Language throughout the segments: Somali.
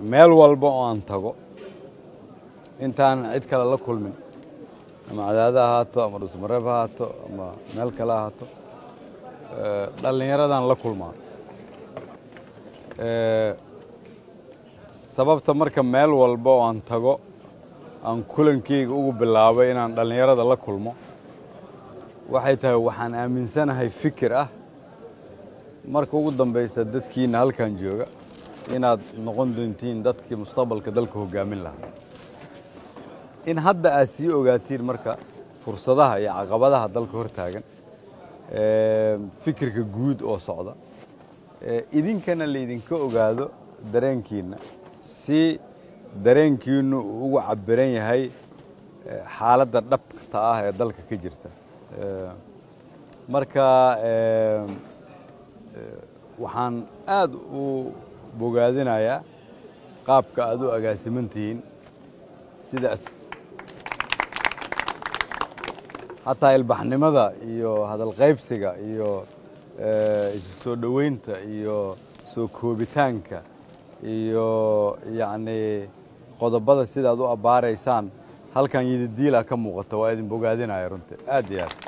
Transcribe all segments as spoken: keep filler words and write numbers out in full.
meel walba oo aan tago intaan cid kale la kulmin ama cadaada ahaato ama dhusmareeb ha ahaato ama meel kale ahaato dhallinyaradan la kulmaa sababta marka meel walba oo aan tago aan kulankeyga ugu bilaabay inaan dhallinyarada la kulmo waxay tahay waxaan aaminsanahay fikir ah marka ugu dambaysa dadkiina halkan jooga inaad noqon doontiin dadkii mustaqbalka dalka hogaamin lahaa in hadda aad sii ogaatiin marka fursadaha iyo caqabadaha dalka hor taagan fikirka guud oo socda idinkana laydinka ogaado dareenkiina si dareenkiinu ugu cabiran yahay xaaladda dhabta ah ee dalka ka jirta marka waxaan aad u bogaadinayaa qaabka aad u agaasimantihiin sidaas hataa ilbaxnimada iyo hadal qaybsiga iyo isu soo dhoweynta iyo soo koobitaanka iyo yacni qodobada sidaad u abbaaraysaan halkan yididiila ka muuqata waa idin bogaadinaya runtii aad iyo aad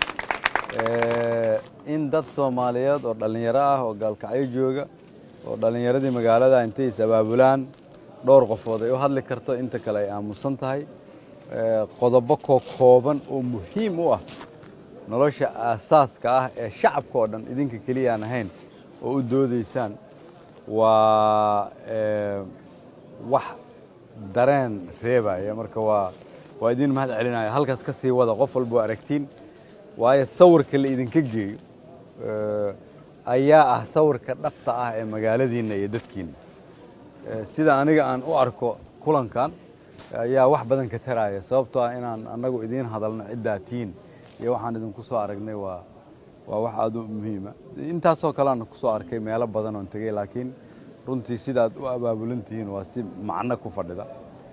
in dad Soomaaliyeed oo dhalinyaro ah oo gaalkacyo jooga oo dhalinyaradii magaalada intay is abaabulaan dhowr qofood ay u hadli karto inta kale ay aamusan tahay qodobo kooban oo muhiim u ah nolosha aasaaska ah ee shacabka oo dhan idinka kaliya aan ahayn oo u doodaysaan waa wax dareen reebaya marka waa waa idin mahad celinaya halkaas ka sii wada qof walba aragtiin waayo sawirka la idinka geeyo ayaa ah sawirka dhabta ah ee magaaladiina iyo dadkiina sida aniga aan u arko kulankan ayaa wax badan ka taraya sababtoo ah inaan anagu idin hadalno ciddaatiin iyo waxaan idinku soo aragnay waa waa wax aad u muhiim ah intaasoo kale aan ku soo arkay meelo badan oo tagay laakiin runtii sidaad u abaabulantihiin waa si macno ku fadhida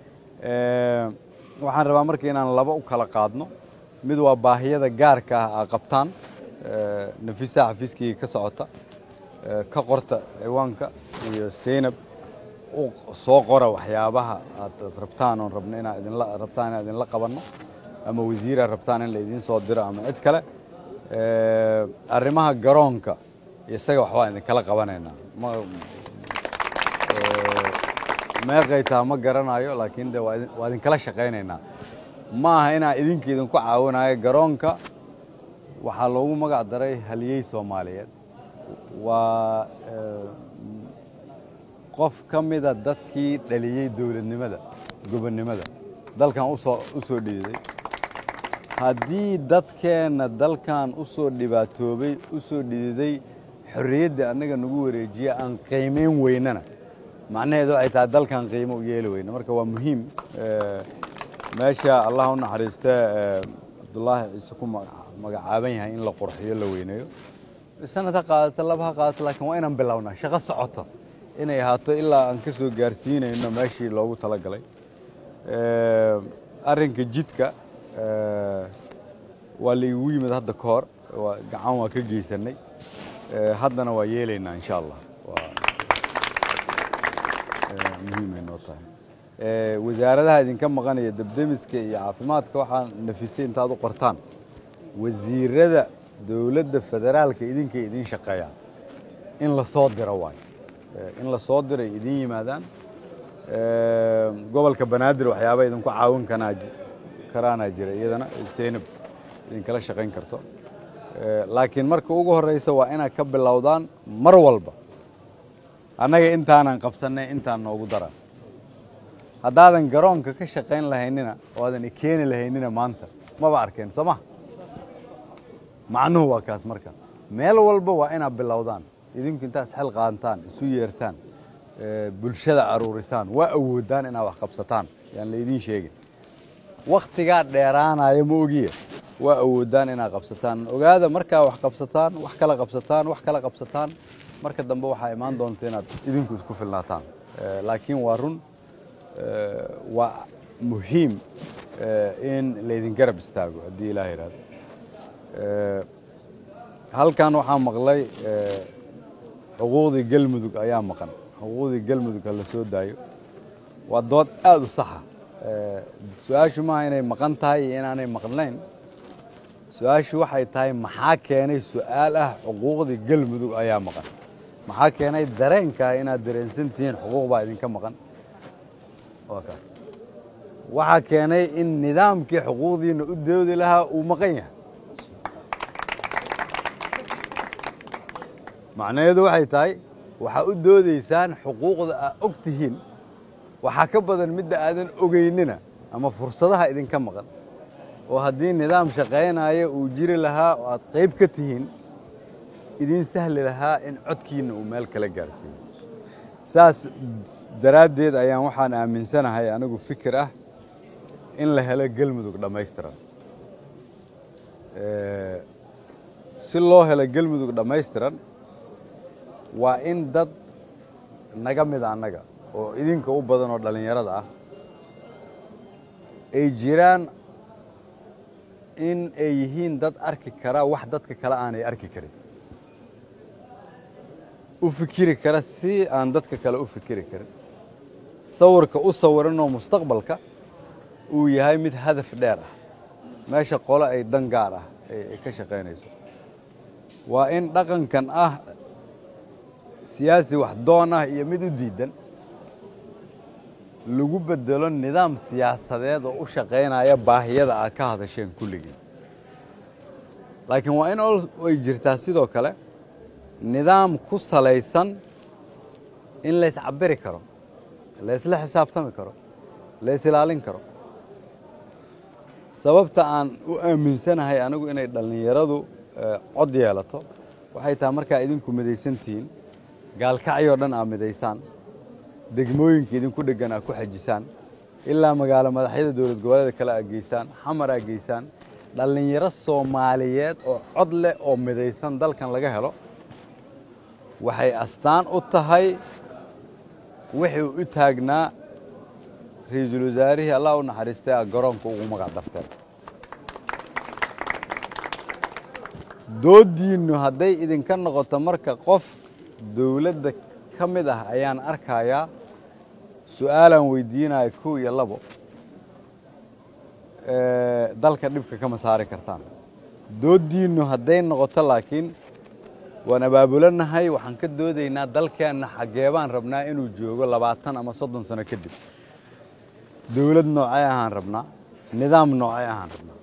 waxaan rabaa markii inaan laba u kala qaadno mid waa baahiyada gaarka ah aad qabtaan nafisa xafiiskii ka socota ka qorta ciwaanka iyo Seynab oo soo qora waxyaabaha aad rabtaan oo rabna inaad idin la rabtaan inaad idin la qabanno ama wasiira rabtaan in la idin soo diro ama cid kale arrimaha garoonka isaga wax waa idin kala qabanaynaa ma meeqaytaa ma garanayo laakiin de waa idin kala shaqaynaynaa ma aha inaan idinka idinku caawinayo garoonka waxaa loogu magac daray haliyey Soomaaliyeed waa qof ka mida dadkii dhaliyey dawladnimada gobonnimada dalkan u soo u soo dhiiday haddii dadkeena dalkan u soo dhibaatoobay u soo dhiiday xorriyadda anaga nagu wareejiya aan qiimeyn weynana macnaheedu ay tahay dalkan qiimo u yeeli weyna marka waa muhiim meesha Allah u naxariista Abdullaahi Ciise ku magacaaban yahay in la qurxiyo la weynayo sanad qaadata laba qaadata laakiin waa inaan bilownaa shaqo socoto inay ahaato ilaa aan ka soo gaarsiinayno meeshii loogu tala galay arrinka jidka waa la igu yimid hadda ka hor gacan waa ka geysanay haddana waa yeelaynaa insha Allah waa muhiim inoo tahay wasaaradaha idinka maqanaya dabdamiska iyo caafimaadka waxaan nafisay intaad u qortaan wasiirada dawladda federaalka idinka idin shaqeeyaan in la soo diro waay in la soo diray idin yimaadaan gobolka Banaadir waxyaabo idinku caawin karaana jira iyadana Seynab idin kala shaqayn karto laakiin marka ugu horeysa waa inaad ka bilowdaan mar walba annaga intaanan qabsanay intaan noogu dara haddaadan garoonka ka shaqayn lahaynina oo aadan keeni lahaynina maanta maba arkeen Soomaa macnuhu waa kaas marka meel walba waa inaad bilowdaan idinku intaas xil qaantaan isu yeertaan bulshada aruurisaan waa awoodaan inaad wax qabsataan yaan la idin sheegin waqtiga dheeraanaya ma ogiye waa awoodaan inaad qabsataan ogaada marka wax qabsataan wax kala qabsataan wax kala qabsataan marka dambe waxa imaan doonta inaad idinku isku filnaataan laakiin waa run waa muhiim in la idin garab istaago hadii Ilaahay raad halkan waxaa maqlay xuquuqdii galmudug ayaa maqan xuquuqdii galmudug la soo daayo وضد أدو صحة سؤال شو ما هنا مقن تاي أنا أنا مقنين سؤال شو حي تاي محاك يعني سؤاله حقوق ذي قلب ذو أيام مقن محاك يعني درين كائنا درين سنتين حقوق بعدين كم مقن وكاس وحكى يعني النظام كي حقوق ذي نقدر لها ومقينها معناه ذو حي تاي وحقدو ذيسان حقوق أكتهين وحكبر المدة آذن أجيننا أما فرصتها إذن كم مقن وهذين نظام شقينا هي وجري لها وطيب كتهين إذن سهل لها إن عدكين ومالك لجارسين ساس دراد ديد أيام وحنا من سنة هي أنا أقول فكرة إن لها لقلم ذوق لما يسترن أه سلوه لقلم ذوق لما يسترن وإن ضد نجمد عن نجا وإذن كوب بدن ولا يرضى أي جيران إن أيهين ضد أرك كرا وحدتك كلا أنا أرك كري أفكر كرا سي عن ضدك كلا أفكر كري صورك أصور إنه مستقبلك وياهي مد هدف داره ماشي قولا أي دنجارة أي كشقينيس وإن دقن كان أه سياسي وحدونا يمدو جدا لجو بدلون نظام سياسي هذا وشقينا يا باهية أكا هذا الشيء كله لكن وين أول ويجرتاسي ذو كله نظام كوس ليسن إن ليس عبري كرو ليس له حساب تام كرو ليس لالين كرو سبب تان من سنة هاي أنا قلنا يدلني يردو عضي على طو وحي تامر كايدين كوميديسنتين قال كعيورنا عمديسان دقموين كيدين كل دقنا كو حجسان إلا ما قال ما حيد دولة جوالة كلا أجيسان حمر أجيسان دلني يرى الصوماليات أو عضلة أو مديسان دل كان لقاه له وحي أستان أطهاي وحي أتهجنا رئيس الوزراء الله ونحرسته قرن كو وما قدرته دودي إنه هذي إذا كان نقطة مركز قف دولة كمدة أيان أركايا سؤالا ويدينا يكو يلبو أه دالك نبكي كما ساري كرتان دودي إنه هذي نقطة لكن وانا بابولنا هاي وحنكد دودينا دالك أن حجيبان ربنا إنه جوجو لبعتنا أما صدن سنة كدب دولة نوعية هان ربنا نظام نوعية هان ربنا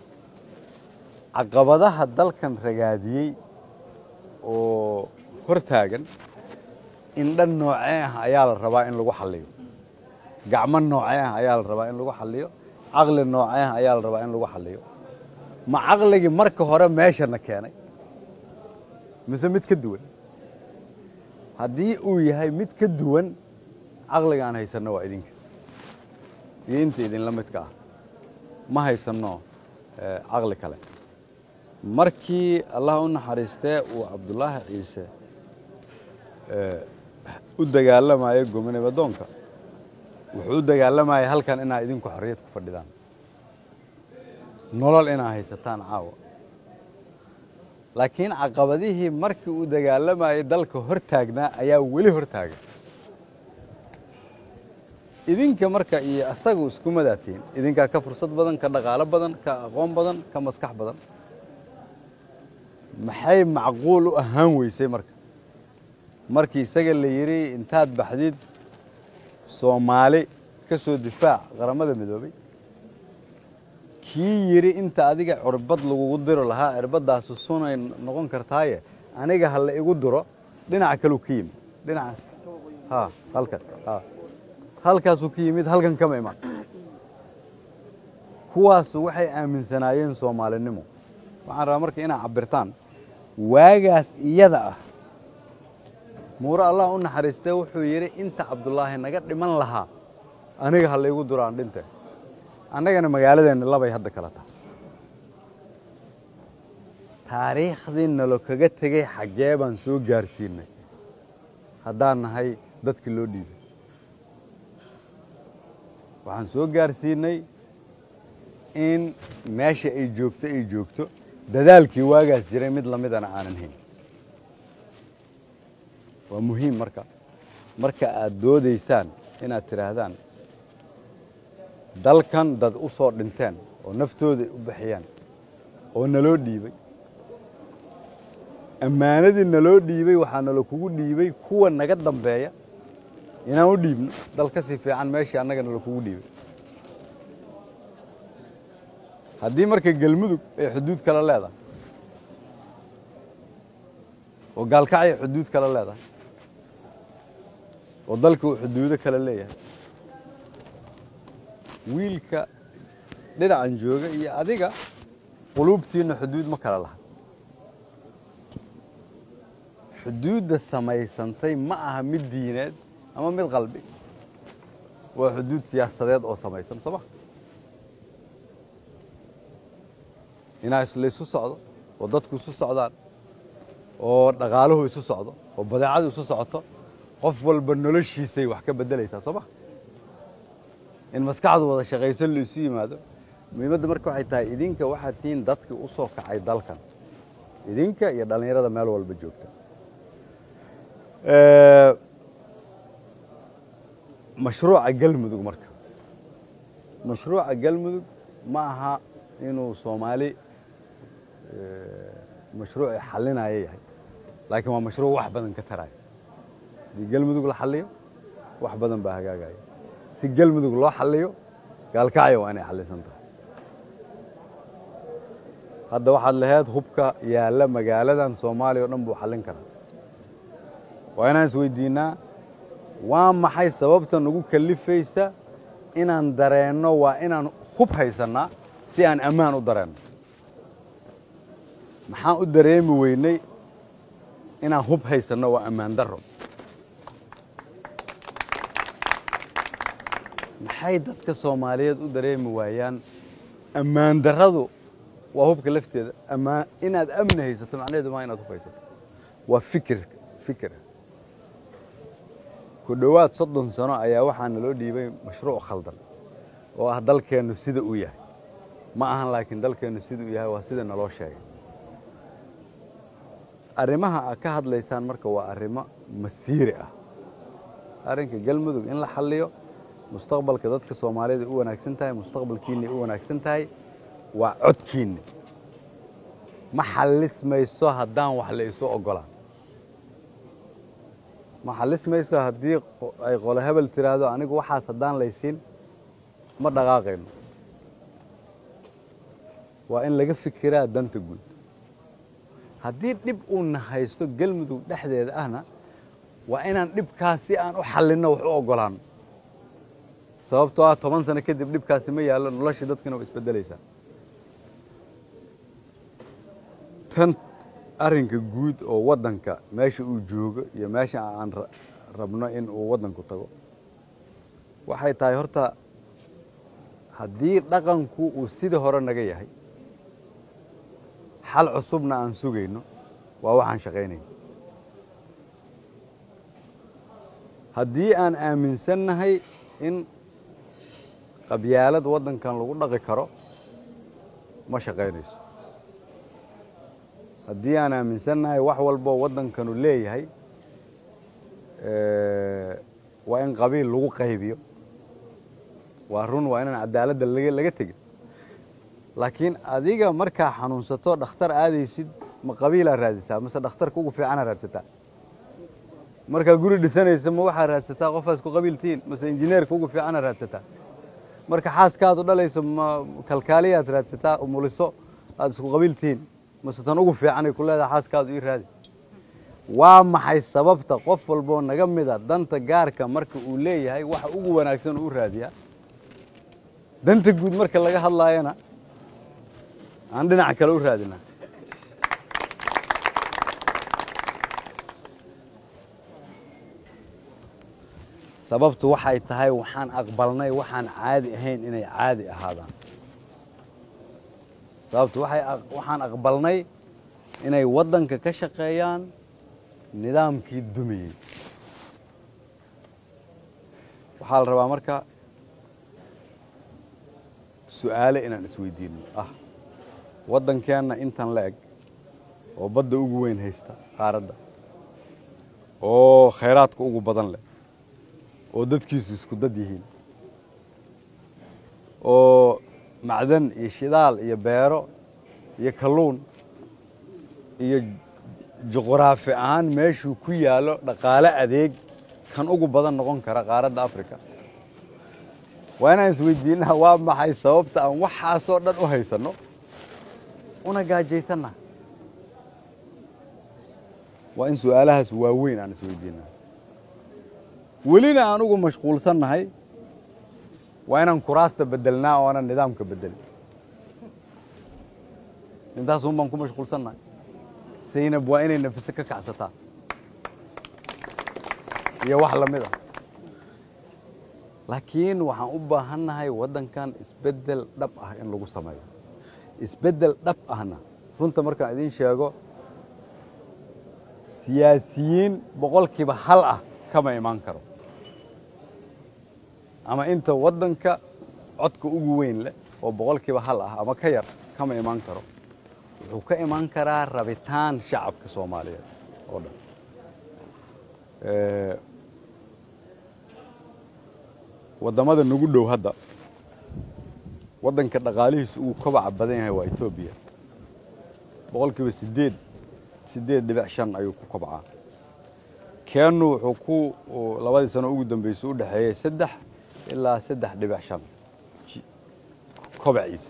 عقبضها دالكن رجادي و hortaagan in dhan noocee ah ayaa la rabaa in lagu xalliyo gacmo noocee ah ayaa la rabaa in lagu xalliyo aqli noocee ah ayaa la rabaa in lagu xalliyo ma aqligi marka hore meeshana keenay mise mid ka duwan haddii uu yahay mid ka duwan aqliga aan haysano waa idinka iyo inta idin la midka ah ma haysano aqli kale markii allah u naxariistay uu Cabdullaahi Ciise u dagaalamay gomnimo doonka wuxuu dagaalamay halkan inaa idinku xorriyad ku fadhidaan nolol inaa haysataan caawa laakiin caqabadihii markii uu dagaalamay dalka hortaagnaa ayaa weli hortaagan idinka marka iyo asagu isku madaatiin idinka ka fursad badan ka dhaqaale badan ka aqoon badan ka maskax badan maxay macquul u ahaan weysay marka markii isaga la yiri intaad baxdid Soomaali ka soo difaac qaramada midoobay kii yiri inta adiga curbad lagu diro lahaa cirbadaas sunay noqon kartaaye aniga hal igu diro dhinaca kale ku yimid dhinaca ha halka ha halkaas uu yimid halkan kama iman kuwaas waxay aaminsanaayeen Soomaalinimo waxaan rabaa markii inaa cabirtaan waagaas iyada ah muura allah u naxariistay wuxuu yiri inta Cabdullaahi naga dhiman lahaa aniga hal igu duraan dhintay annagana magaaladeena labay hadda kala tahay taariikhdina loo kaga tagay xagee baan soo gaarsiinay haddaan nahay dadkii loo dhiibay waxaan soo gaarsiinay in meesha ay joogto ay joogto dadaalkii waagaas jiray mid la midana aanan hayn waa muhiim marka marka aad doodaysaan inaad tiraahdaan dalkan dad u soo dhinteen oo naftooda u bixiyaan oo naloo dhiibay ammaanadii naloo dhiibay waxaa nala kugu dhiibay kuwa naga dambeeya inaan u dhiibno dal ka sii fiican meeshii annaga nala kugu dhiibay haddii marka galmudug ay xuduud kala leedahay oo gaalkacay xuduud kala leedahay oo dalka uu xuduudo kala leeyahay wiilka dhinacan jooga iyo adiga quluubtiina xuduud ma kala laha xuduudda samaysantay ma aha mid diineed ama mid qalbi waa xuduud siyaasadeed oo samaysan soo ma inaa islaysu socdo oo dadku isu socdaan oo dhaqaaluhu isu socdo oo badeecadu isu socoto qof walba noloshiisay wax ka beddelaysaa soo ma in maskaxdu wada shaqaysan la isu yimaado muhiimadda marka waxay tahay idinka waxaad tihiin dadkii u soo kacay dalkan idinka iyo dhallinyarada meel walba joogta mashruuca galmudug marka mashruuca galmudug ma aha inuu soomaali mashruuci xallinaya yahay laakiin waa mashruuc wax badan ka taraya haddii galmudug la xalliyo wax badan baa hagaagaya si galmudug loo xalliyo gaalkacyo waa inay xallisan tahay hadda waxaad lahayd hubka yaalla magaaladan soomaaliya oo dhan buu xallin karaa waa inaan isweydiinnaa waa maxay sababta nagu kallifaysa inaan dareenno waa inaan hub haysannaa si aan ammaan u dareenno maxaan u dareemi weynay inaan hub haysanno waa ammaan darro maxay dadka soomaaliyeed u dareemi waayaan ammaan darradu waa hubka lafteeda ammaan inaad amni haysato macnaheedu maa inaad hub haysato waa fikir fikir ku dhowaad soddon sano ayaa waxaa naloo dhiibay mashruuc khaldan oo ah dalkeennu sida uu yahay ma ahan laakiin dalkeennu sida uu yahay waa sida naloo sheegay arrimaha aad ka hadlaysaan marka waa arrimo masiiri ah arrinka galmudug in la xalliyo mustaqbalka dadka Soomaaliyeed u wanaagsan tahay mustaqbalkiina u wanaagsan tahay waa codkiina ma xalismayso haddaan wax la isu ogolaan ma xalismayso haddii ay qolo hebel tiraahdo anigu waxaas haddaan laysiin ma dhaqaaqayno waa in laga fikiraa danta guud haddii dhib uu nahaysto galmudug dhexdeeda ahna waa inaan dhibkaas si aan u xallinno wax u ogolaan sababtoo ah toban sano kadib dhibkaasi ma yaallo nolosha dadkina way isbedelaysaa tan arrinka guud oo waddanka meesha uu joogo iyo meesha aan rabno in uu waddanku tago waxay tahay horta haddii dhaqanku uu sidii hore naga yahay xal cusubna aan sugayno waa waxaan shaqaynayno haddii aan aaminsannahay in qabyaalad waddankan lagu dhaqi karo ma shaqaynayso haddii aan aaminsannahay wax walbo waddankanu leeyahay waa in qabiil lagu qaybiyo waa run waa inaan cadaaladda laga tegin laakiin adiga markaa xanuunsato dhakhtar aadaysid ma qabiilaa raadisaa mase dhakhtarka ugu fiicana raadsataa markaa guri dhisanaysa ma waxaa raadsataa qofaas ku qabiiltiin mase injineerka ugu fiicana raadsataa marka xaaskaadu dhalayso ma kalkaaliyaad raadsataa umuliso aad isku qabiiltiin mase tan ugu fiicanay ku leedaha xaaskaadu ii raadi waa maxay sababta qof walboo naga mida danta gaarka marka uu leeyahay waxa ugu wanaagsan uu raadiyaa danta guud marka laga hadlaayana aan dhinaca kale u raadinaa sababtu waxay tahay waxaan aqbalnay waxaan caadi ahayn inay caadi ahaadaan sababtu waxay waxaan aqbalnay inay waddanka ka shaqeeyaan nidaamkii dumiyey waxaa la rabaa marka su'aale inaan isweydiino ah waddankeenna intan la eg oo badda ugu weyn haysta qaaradda oo khayraadka ugu badan leh oo dadkiisu isku dad yihiin oo macdan iyo shidaal iyo beero iyo kalluun iyo juqraafi ahaan meeshuu ku yaalo dhaqaale adeeg kan ugu badan noqon kara qaaradda Afrika waa inaan isweydiinaa waa maxay sababta aan waxaasoo dhan u haysano una gaajaysanaa waa in su'aalahaas waaweyn aan isweydiinaa welina aan ugu mashquulsannahay waa inaan kuraasta bedelnaa oo aanan nidaamka bedelin intaas un baan ku mashquulsannahay Zaynab waa inay nafisa ka kacsataa iyo wax lamid ah laakiin waxaan u baahannahay waddankan isbeddel dhab ah in lagu sameeyo isbeddel dhab ahna runta markaan idiin sheego siyaasiyiin boqolkiiba hal ah kama imaan karo ama inta waddanka codka ugu weyn leh oo boqolkiiba hal ah ama ka yar kama imaan karo wuxuu ka imaan karaa rabitaan shacabka Soomaaliyeed oo dhan ee wadamada nagu dhow hadda waddanka dhaqaalihiisu uu kobaca badan yahay waa Ethiopia boqolkiiba sideed sideed dhibic shan ayuu ku kobcaa keenu wuxuu ku labadii sano ugu dambeysay u dhaxeeyay saddex ilaa saddex dhibic shan kobciisa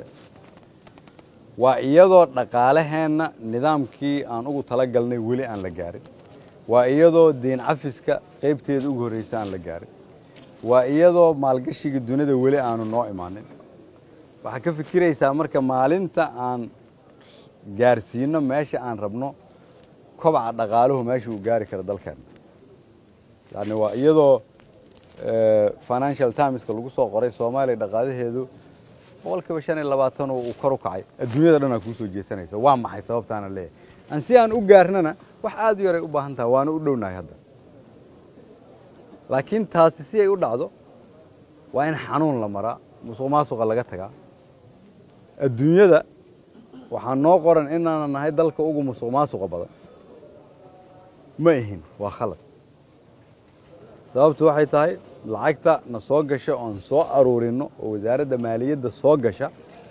waa iyadoo dhaqaalaheena nidaamkii aan ugu talagalnay weli aan la gaarin waa iyadoo deen cafiska qaybteeda ugu horeysay aan la gaarin waa iyadoo maalgashiga dunida weli aanu noo imaanin waxa ka fikiraysaa marka maalinta aan gaarsiino meesha aan rabno kobaca dhaqaaluhu meesha uu gaari karo dalkan yani waa iyadoo financial timeska lagu soo qoray Soomaaliya dhaqaalaheedu boqolkiiba shan iyo labaatan uu kor u kacay adduunyada dhan ku soo jeesanaysa waa maxay sababtaana leeyahay aan si aan u gaarnana wax aad u yar ay u baahan tahay waana u dhownahay hadda laakiin taasi si ay u dhacdo waa in xanuun la maraa musuqmaasuqa laga tagaa adduunyada waxaa noo qoran inaan nahay dalka ugu musuqmaasuqa badan ma ihin waa khalad sababtu waxay tahay lacagta na soo gasha oon soo aruurino oo wasaaradda maaliyadda soo gasha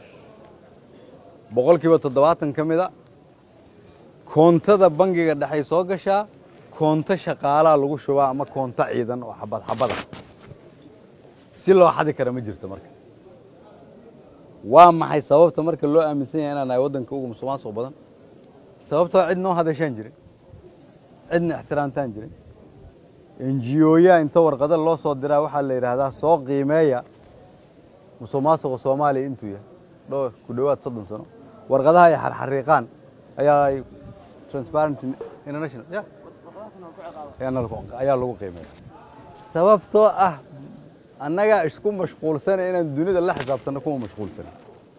boqolkiiba toddobaatan ka mid a koontada bangiga dhexe soo gashaa koonto shaqaalaha lagu shubaa ama koonto ciidan oo xabad xabada si loo xadi kara ma jirto marka waa maxay sababta marka loo aaminsan yahay inaan ay waddanka ugu musuqmaasuq badan sababtoo cid noo hadashaan jirin cidna ixtiraamtaan jirin N G O-ya inta warqada loo soo diraa waxa la yiraahdaa soo qiimeeya musuqmaasuqa Soomaaliya intuu yahay dhowr ku dhawaad soddon sano warqadaha ay xarxariiqaan ayaa ay Transparency International ya ayaa lagu qiimeeyaa sababtoo ah annaga isku mashquulsan inaan dunida la xisaabtano kuma mashquulsan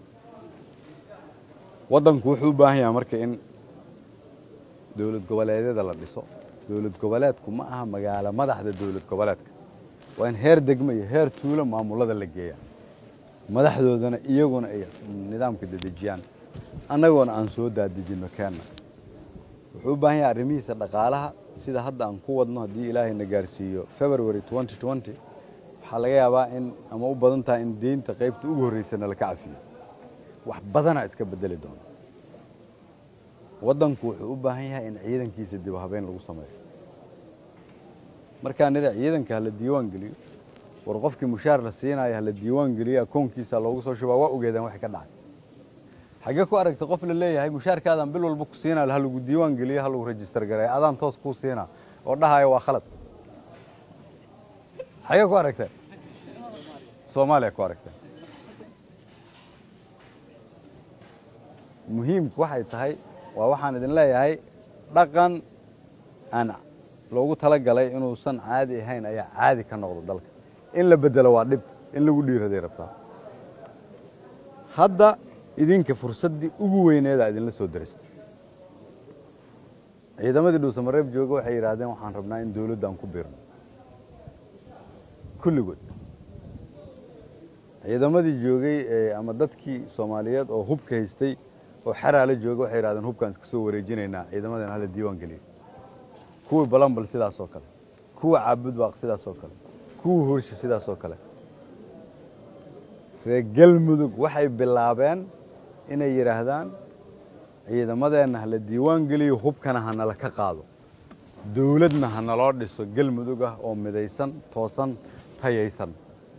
waddanku wuxuu u baahan yahay marka in dawlad goboleedyada la dhiso dawlad goboleedku ma aha magaalo madaxda dawlad goboleedka waa in heer degmo iyo heer tuulo maamulada la geeyaa madaxdoodana iyaguna ay nidaamka dedejiyaan annaguna aan soo daadejino keena wuxuu u baahan yahay arrimihiisa dhaqaalaha sida hadda aan ku wadno haddii ilaahay na gaarsiiyo February twenty twenty waxaa laga yaabaa in ama u badan tahay in deynta qaybta ugu horeysana la ka cafiyo wax badana iska bedeli doono waddanku wuxuu u baahan yahay in ciidankiisa dib u habeyn lagu sameeyo marka nira ciidanka la diiwaan geliyo war qofkii mushaar la siinayo la diiwaan geliyo akoonkiisa loogu soo shubaa waa ogeedaan wax ka dhacay xagee ku aragtay qof la leeyahay mushaarkaadan bil walba ku siinayo hal lagu diiwaan geliyo hal lagu register gareeyo adaan toos ku siina oo dhahayo waa khalad xagee ku aragtay Soomaaliya ku aragtay muhiimku waxay tahay waa waxaan idin leeyahay dhaqan aan loogu talagalay inuu san caadi ahayn ayaa caadi ka noqdo dalka in la bedelo waa dhib in lagu dhiiraday rabtaa hadda idinka fursadii ugu weyneed aad idin la soo darastay ciidamadii Dhuusamareeb jooga waxay yiraahdeen waxaan rabnaa in dawladda aan ku biirno kulligood ciidamadii joogay ama dadkii Soomaaliyeed oo hubka haystay oo xaraale jooga waxay yiraahdeen hubkaan iska soo wareejinaynaa ciidamadan hal diiwaan geliyo kuwa balanbal sidaas oo kale kuwa caabud waaq sidaas oo kale kuwa horsha sidaas oo kale reer galmudug waxay bilaabeen inay yiraahdaan ciidamadeena la diiwaan geliyo hubkana hana la ka qaado dawladna hana loo dhiso galmudug ah oo midaysan toosan tayaysan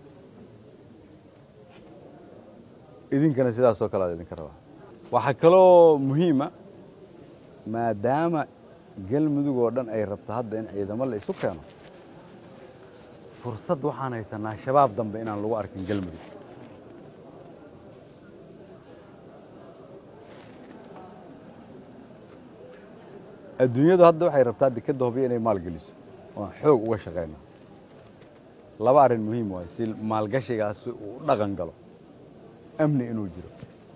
idinkana sidaas oo kale idinka rabaa waxa kale oo muhiim ah maadaama galmudug oo dhan ay rabto hadda in ciidamo la isu keeno fursad waxaan haysanaa shabaab dambe inaan lagu arkin galmudug adduunyadu hadda waxay rabtaa dekada hubiya inay maal geliso oo xoog uga shaqeynaa laba arrin muhiim ah si maalgashigaas uu dhaqan galo amni inuu jiro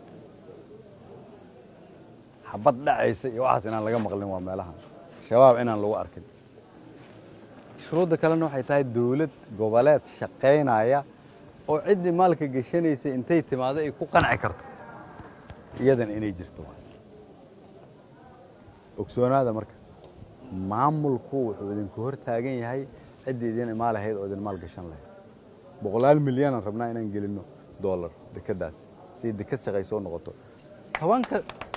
xabad dhacaysa iyo waxaas inaan laga maqlin waa meelaha shabaab inaan lagu arkin shuruudda kalena waxay tahay dawlad goboleed shaqeynaya oo ciddii maalka gashanaysa intay timaado ay ku qanci karto iyadan inay jirto ogsoonaada marka maamulku wuxuu idinku hor taagan yahay ciddii idin imaal ahayd oo idin maal gashan lahayd boqolaal milyan aan rabnaa inaan gelino dollar dekadaas si dekad shaqayso noqoto tobanka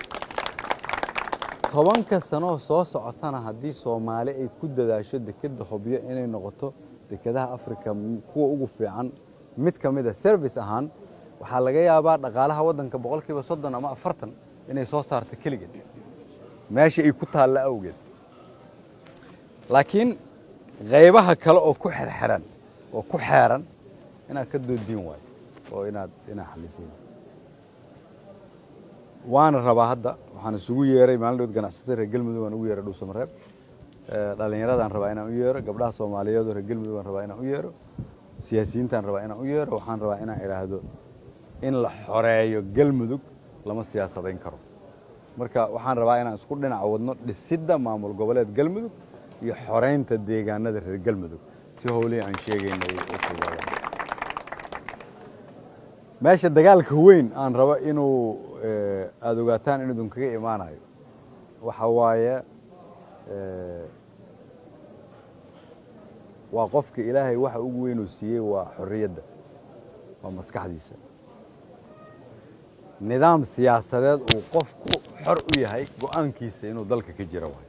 tobanka sano soo socotana haddii Soomaali ay ku dadaasho dekada hubiyo inay noqoto dekadaha Afrika kuwa ugu fiican mid kamid ah service ahaan waxa laga yaabaa dhaqaalaha wadanka boqolkiiba soddon ama afartan inay soo saarto kaligeed meesha ay ku taala awgeed laakiin qaybaha kale oo ku xirxiran oo ku xeeran inaad ka doodin waay oo inaad inaad xalisiin waana rabaa hadda waxaan isugu yeeray maalin ganacsatada reer galmudug aan ugu yeeray dhuusamareeb ee dhalinyaradan rabaa inaan u yeero gabdhaha Soomaaliyeed oo reer galmudug aan rabaa inaan u yeero siyaasiyiintan rabaa inaan u yeero waxaan rabaa inaan iraahdo in la xoreeyo galmudug lama siyaasadayn karo marka waxaan rabaa inaan isku dhinac wadno dhisidda maamul goboleed galmudug iyo xoreynta deegaanada reer galmudug si howlii aan sheegaynay u fududaadaan meesha dagaalka weyn aan rabo inuu aad ogaataan in idin kaga imaanayo waxa waaye waa qofka ilaahay waxa ugu weyn uu siiyay waa xorriyadda waa maskaxdiisa nidaam siyaasadeed uu qofku xor u yahay go'aankiisa inuu dalka ka jiro waay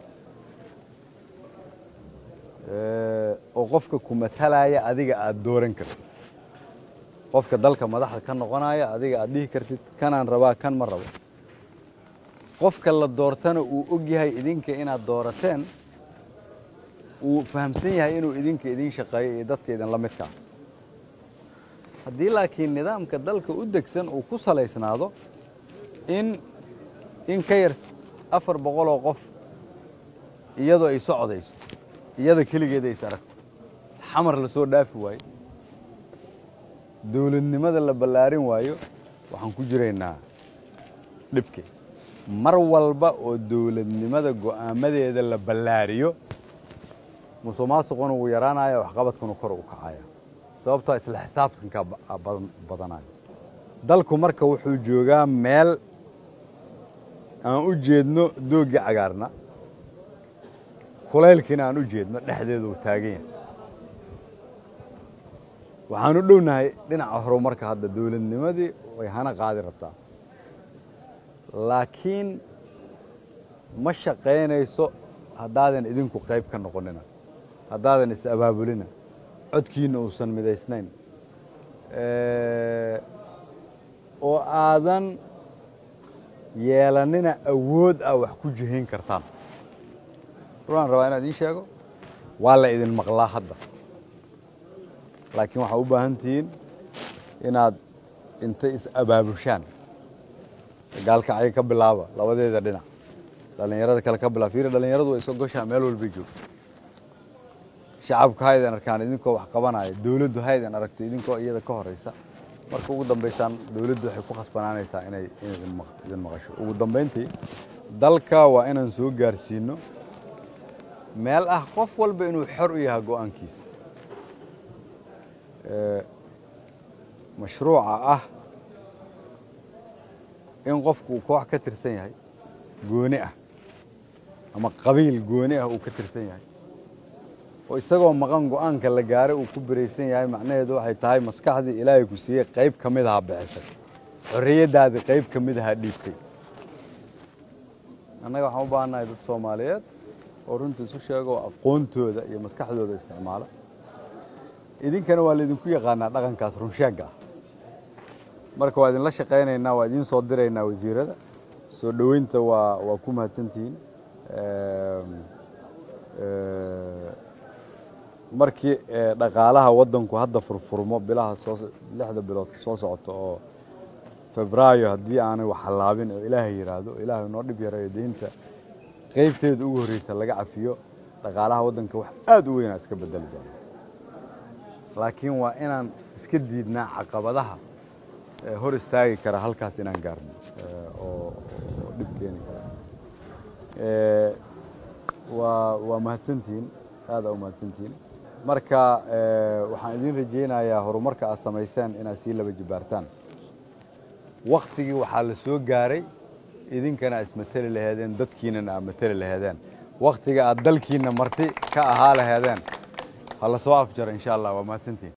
ee oo qofka ku matalaya adiga aad dooran kartid qofka dalka madaxda ka noqonaya adiga aad dhihi kartid kanaan rabaa kan ma rabo qofka la doortana uu og yahay idinka inaad doorateen uu fahamsan yahay inuu idinka idin shaqeeyo ee dadka idin la midka haddii laakiin nidaamka dalka u degsan uu ku salaysnaado in in ka yar afar boqol oo qof iyadoo ay socdayso iyada kaligeed ay saragto xamar la soo dhaafi waayo dawladnimada la ballaarin waayo waxaan ku jiraynaa dhibke mar walba oo dawladnimada go'aamadeeda la ballaariyo musuqmaasuquna uu yaraanayo wax qabadkuna kor u kacaya sababtoo isla xisaabtanka badanayo dalku marka wuxuu joogaa meel aan u jeedno dooga cagaarna kulaylkina aan u jeedno dhexdeedu taagan yahay waxaan u dhownahay dhinaca horumarka hadda dawladnimadii way hana qaadi rabtaa laakiin ma shaqeynayso haddaadan idinku qayb ka noqonina haddaadan is abaabulina codkiina uusan midaysnayn oo aadan yeelanina awood ah wax ku jihayn kartaan waxaan rabaa inaan idin sheego waa la idin maqlaa hadda laakiin waxaa u baahan tihiin inaad inta is abaabushaan gaalkacyo ka bilaaba labadeeda dhinac dhalinyarada kale ka bilaaba fiiri dhalinyaradu way soo gashaa meel walba joogto shacabku haydan arkaan idinkoo wax qabanaya dawladdu haydan aragto idinkoo iyada ka horeysa marka ugu dambeysaan dawladdu waxay ku khasbanaanaysaa inay idin maqasho ugu dambeyntii dalka waa inaan soo gaarsiino meel ah qof walba inuu xor u yahay go'aankiisa mashruuca ah in qofku koox ka tirsan yahay gooni ah ama qabiil gooni ah uu ka tirsan yahay oo isagoo maqan go'aanka la gaaray uu ku biraysan yahay macnaheedu waxay tahay maskaxdii ilaahay ku siiyey qayb ka mid aha bixisay xorriyadaadii qayb ka mid aha dhiibtay annaga waxaan u baahannahay dad Soomaaliyeed oo runtii isu sheego aqoontooda iyo maskaxdooda isticmaala idinkana waa laydinku yaqaanaa dhaqankaas runsheegga ah marka waa idinla shaqaynaynaa waa idin soo diraynaa wasiirada soo dhaweynta waa waa ku mahadsantihiin markii dhaqaalaha waddanku hadda furfurmo bilaha soo lixda bilood soo socota oo Febraayo haddii aanay wax halaabin oo ilaahay yiraahdo ilaahay noo dhib yareeyo deynta qaybteeda ugu horeysa laga cafiyo dhaqaalaha waddanka wax aad u weyn iska bedeli doona laakiin waa inaan iska diidnaa caqabadaha hor istaagi kara halkaas inaan gaarno oo dhib keeni kara waa waa mahadsantiin aad u mahadsantiin marka waxaan idin rajeynayaa horumarka aad samayseen inaad sii laba jibaartaan waqtigii waxaa la soo gaaray idinkana ismatali lahaydeen dadkiinana aad matali lahaydeen waqtiga aad dalkiina marti ka ahaa lahaydeen hala soo afjaro insha Allah waa mahadsantiin